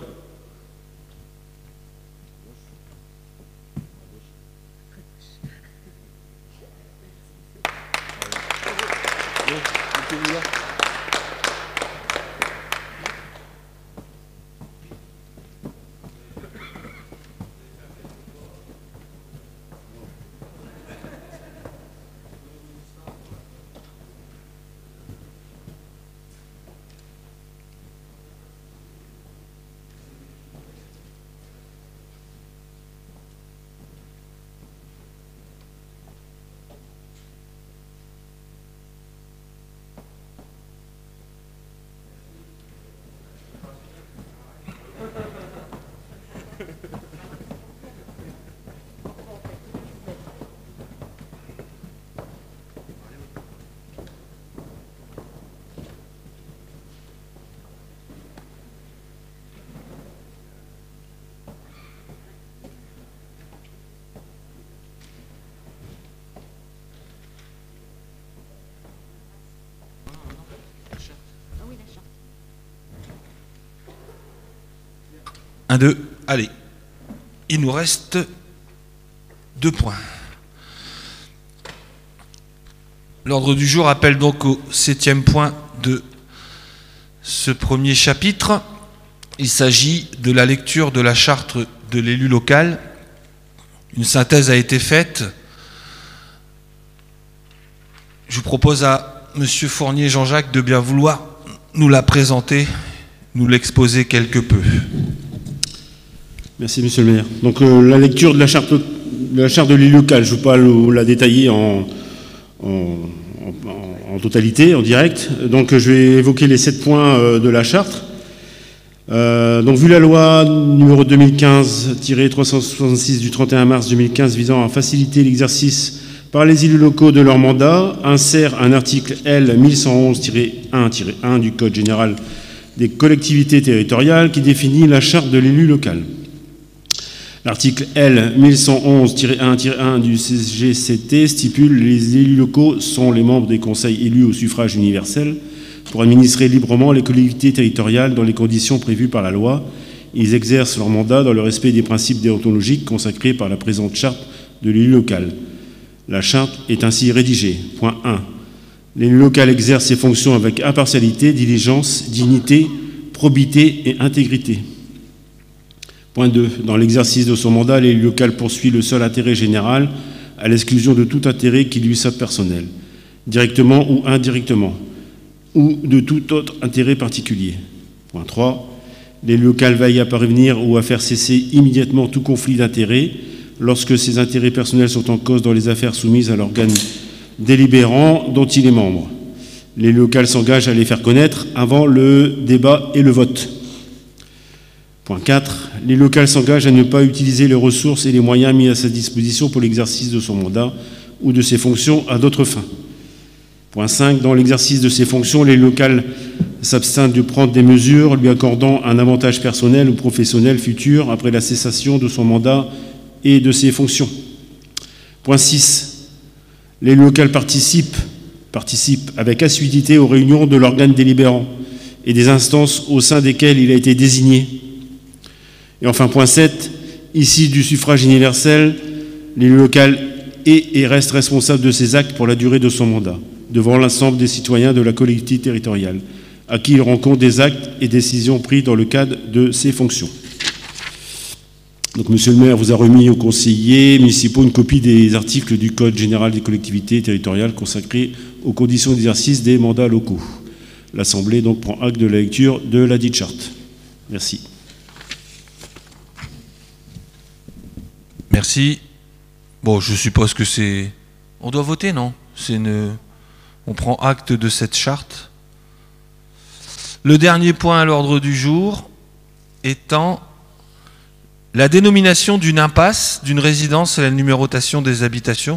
Un, deux, allez. Il nous reste deux points. L'ordre du jour appelle donc au septième point de ce premier chapitre, il s'agit de la lecture de la charte de l'élu local. Une synthèse a été faite. Je vous propose à M. Fournier Jean-Jacques de bien vouloir nous la présenter, nous l'exposer quelque peu. Merci, Monsieur le maire. Donc, euh, la lecture de la charte de, la charte de l'élu local, je ne vais pas la détailler en, en, en, en totalité, en direct. Donc, je vais évoquer les sept points euh, de la charte. Euh, donc, vu la loi numéro deux mille quinze tiret trois cent soixante-six du trente et un mars deux mille quinze visant à faciliter l'exercice par les élus locaux de leur mandat, insère un article L mille cent onze tiret un tiret un du Code général des collectivités territoriales qui définit la charte de l'élu local. L'article L mille cent onze tiret un tiret un du C G C T stipule que les élus locaux sont les membres des conseils élus au suffrage universel pour administrer librement les collectivités territoriales dans les conditions prévues par la loi. Ils exercent leur mandat dans le respect des principes déontologiques consacrés par la présente charte de l'élu local. La charte est ainsi rédigée. Point un. L'élu local exerce ses fonctions avec impartialité, diligence, dignité, probité et intégrité. Point deux. Dans l'exercice de son mandat, l'élu local poursuit le seul intérêt général à l'exclusion de tout intérêt qui lui soit personnel, directement ou indirectement, ou de tout autre intérêt particulier. Point trois. L'élu local veille à prévenir ou à faire cesser immédiatement tout conflit d'intérêts lorsque ses intérêts personnels sont en cause dans les affaires soumises à l'organe délibérant dont il est membre. L'élu local s'engage à les faire connaître avant le débat et le vote. Point quatre. L'élu local s'engage à ne pas utiliser les ressources et les moyens mis à sa disposition pour l'exercice de son mandat ou de ses fonctions à d'autres fins. Point cinq. Dans l'exercice de ses fonctions, l'élu local s'abstient de prendre des mesures lui accordant un avantage personnel ou professionnel futur après la cessation de son mandat et de ses fonctions. Point six. L'élu local participe, participe avec assiduité aux réunions de l'organe délibérant et des instances au sein desquelles il a été désigné. Et enfin, point sept. Ici du suffrage universel, l'élu local est et reste responsable de ses actes pour la durée de son mandat, devant l'ensemble des citoyens de la collectivité territoriale, à qui il rend compte des actes et décisions pris dans le cadre de ses fonctions. Donc, Monsieur le maire vous a remis aux conseillers municipaux une copie des articles du Code général des collectivités territoriales consacrés aux conditions d'exercice des mandats locaux. L'Assemblée donc prend acte de la lecture de la dite charte. Merci. Merci. Bon, je suppose que c'est... On doit voter, non? C'est une... On prend acte de cette charte. Le dernier point à l'ordre du jour étant la dénomination d'une impasse, d'une résidence et la numérotation des habitations.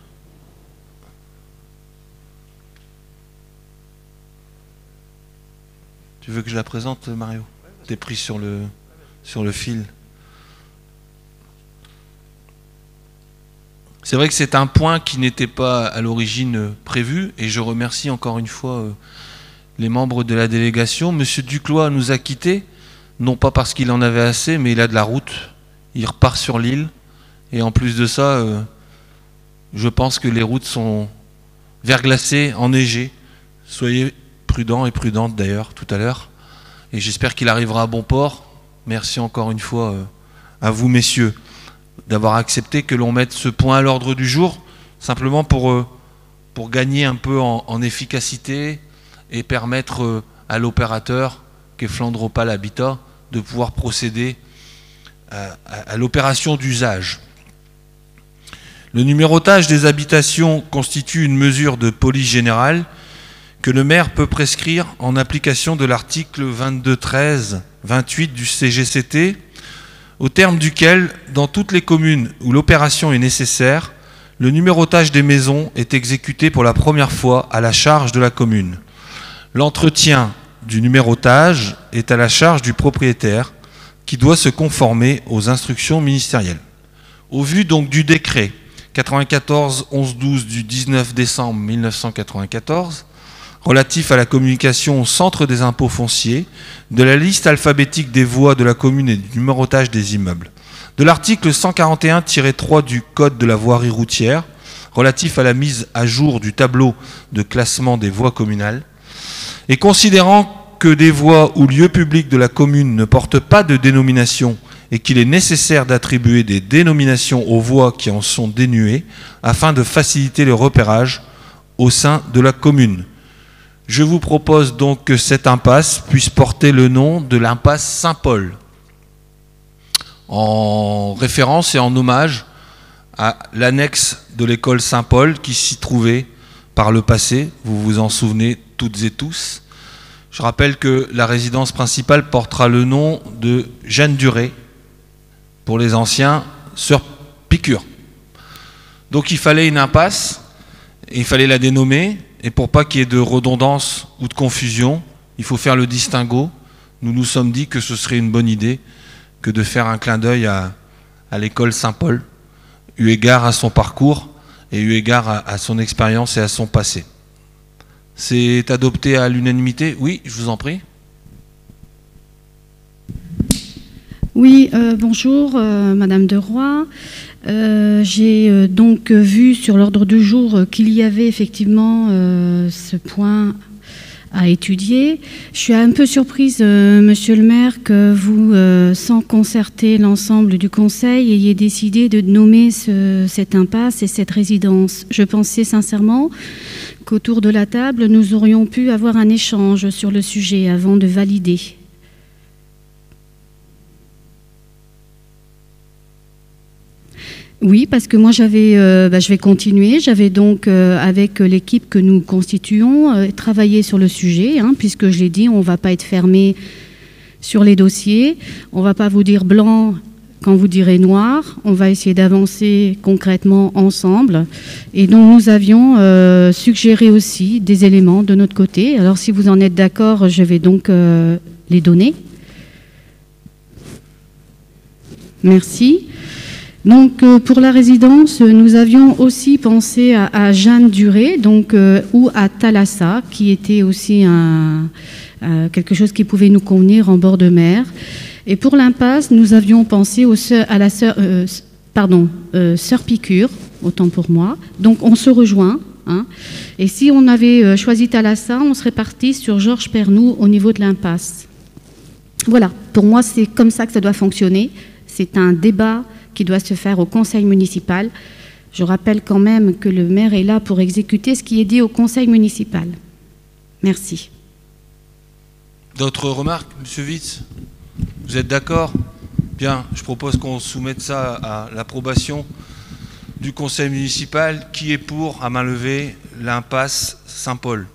Tu veux que je la présente, Mario? T'es pris sur le, sur le fil. C'est vrai que c'est un point qui n'était pas à l'origine prévu, et je remercie encore une fois les membres de la délégation. Monsieur Duclois nous a quittés, non pas parce qu'il en avait assez, mais il a de la route. Il repart sur l'île, et en plus de ça, euh, je pense que les routes sont verglacées, enneigées. Soyez prudents et prudentes d'ailleurs tout à l'heure, et j'espère qu'il arrivera à bon port. Merci encore une fois euh, à vous, messieurs, d'avoir accepté que l'on mette ce point à l'ordre du jour, simplement pour, euh, pour gagner un peu en, en efficacité et permettre euh, à l'opérateur qu'est Flandre Opale Habitat de pouvoir procéder à, à, à l'opération d'usage. Le numérotage des habitations constitue une mesure de police générale que le maire peut prescrire en application de l'article vingt-deux treize vingt-huit du C G C T, au terme duquel, dans toutes les communes où l'opération est nécessaire, le numérotage des maisons est exécuté pour la première fois à la charge de la commune. L'entretien du numérotage est à la charge du propriétaire, qui doit se conformer aux instructions ministérielles. Au vu donc du décret quatre-vingt-quatorze onze douze du dix-neuf décembre mille neuf cent quatre-vingt-quatorze, relatif à la communication au centre des impôts fonciers, de la liste alphabétique des voies de la commune et du numérotage des immeubles, de l'article cent quarante et un tiret trois du Code de la voirie routière, relatif à la mise à jour du tableau de classement des voies communales, et considérant que des voies ou lieux publics de la commune ne portent pas de dénomination et qu'il est nécessaire d'attribuer des dénominations aux voies qui en sont dénuées afin de faciliter le repérage au sein de la commune. Je vous propose donc que cette impasse puisse porter le nom de l'impasse Saint-Paul, en référence et en hommage à l'annexe de l'école Saint-Paul qui s'y trouvait par le passé, vous vous en souvenez toutes et tous. Je rappelle que la résidence principale portera le nom de Jeanne Duré, pour les anciens, sœur Picure. Donc il fallait une impasse, et il fallait la dénommer, et pour pas qu'il y ait de redondance ou de confusion, il faut faire le distinguo. Nous nous sommes dit que ce serait une bonne idée que de faire un clin d'œil à, à l'école Saint-Paul, eu égard à son parcours et eu égard à, à son expérience et à son passé. C'est adopté à l'unanimité? Oui, je vous en prie. Oui, euh, bonjour, euh, Madame de Roy. Euh, J'ai euh, donc vu sur l'ordre du jour euh, qu'il y avait effectivement euh, ce point à étudier. Je suis un peu surprise, euh, Monsieur le maire, que vous, euh, sans concerter l'ensemble du conseil, ayez décidé de nommer ce, cette impasse et cette résidence. Je pensais sincèrement qu'autour de la table, nous aurions pu avoir un échange sur le sujet avant de valider. Oui, parce que moi, j'avais, euh, bah, je vais continuer. J'avais donc, euh, avec l'équipe que nous constituons, euh, travaillé sur le sujet, hein, puisque je l'ai dit, on ne va pas être fermé sur les dossiers. On ne va pas vous dire blanc quand vous direz noir. On va essayer d'avancer concrètement ensemble. Et donc, nous avions euh, suggéré aussi des éléments de notre côté. Alors, si vous en êtes d'accord, je vais donc euh, les donner. Merci. Donc, euh, pour la résidence, nous avions aussi pensé à, à Jeanne Duré, donc, euh, ou à Thalassa, qui était aussi un, euh, quelque chose qui pouvait nous convenir en bord de mer. Et pour l'impasse, nous avions pensé aux sœurs, à la sœur, euh, pardon, euh, sœur Picure, autant pour moi. Donc, on se rejoint. Hein. Et si on avait choisi Thalassa, on serait parti sur Georges Pernoud au niveau de l'impasse. Voilà, pour moi, c'est comme ça que ça doit fonctionner. C'est un débat qui doit se faire au conseil municipal. Je rappelle quand même que le maire est là pour exécuter ce qui est dit au conseil municipal. Merci. D'autres remarques, Monsieur Witz? Vous êtes d'accord? Bien, je propose qu'on soumette ça à l'approbation du conseil municipal. Qui est pour, à main levée, l'impasse Saint-Paul?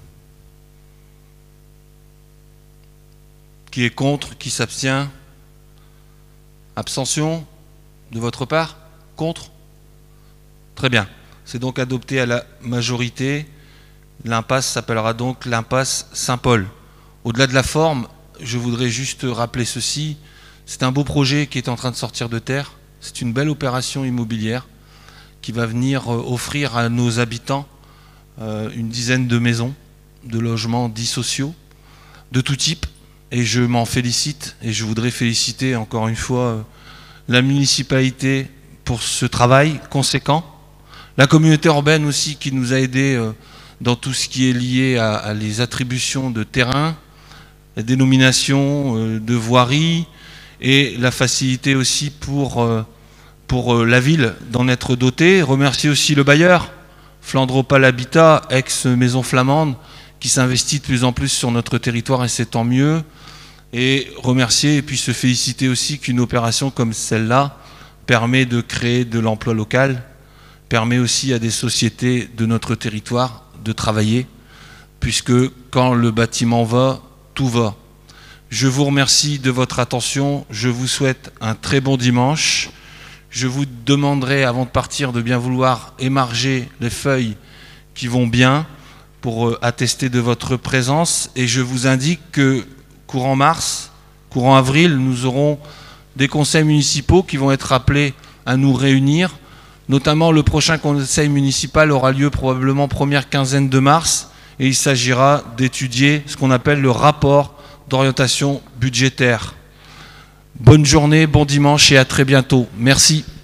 Qui est contre? Qui s'abstient? Abstention de votre part? Contre? Très bien. C'est donc adopté à la majorité. L'impasse s'appellera donc l'impasse Saint-Paul. Au-delà de la forme, je voudrais juste rappeler ceci. C'est un beau projet qui est en train de sortir de terre. C'est une belle opération immobilière qui va venir offrir à nos habitants euh, une dizaine de maisons, de logements dits sociaux, de tout type. Et je m'en félicite. Et je voudrais féliciter encore une fois euh, la municipalité pour ce travail conséquent, la communauté urbaine aussi qui nous a aidés euh, dans tout ce qui est lié à, à les attributions de terrain, la dénomination euh, de voirie et la facilité aussi pour, euh, pour euh, la ville d'en être dotée. Remercier aussi le bailleur, Flandre-Opale Habitat, ex-Maison Flamande, qui s'investit de plus en plus sur notre territoire et c'est tant mieux. Et remercier et puis se féliciter aussi qu'une opération comme celle-là permet de créer de l'emploi local, permet aussi à des sociétés de notre territoire de travailler, puisque quand le bâtiment va, tout va. Je vous remercie de votre attention, je vous souhaite un très bon dimanche. Je vous demanderai avant de partir de bien vouloir émarger les feuilles qui vont bien pour attester de votre présence et je vous indique que courant mars, courant avril, nous aurons des conseils municipaux qui vont être appelés à nous réunir. Notamment, le prochain conseil municipal aura lieu probablement première quinzaine de mars et il s'agira d'étudier ce qu'on appelle le rapport d'orientation budgétaire. Bonne journée, bon dimanche et à très bientôt. Merci.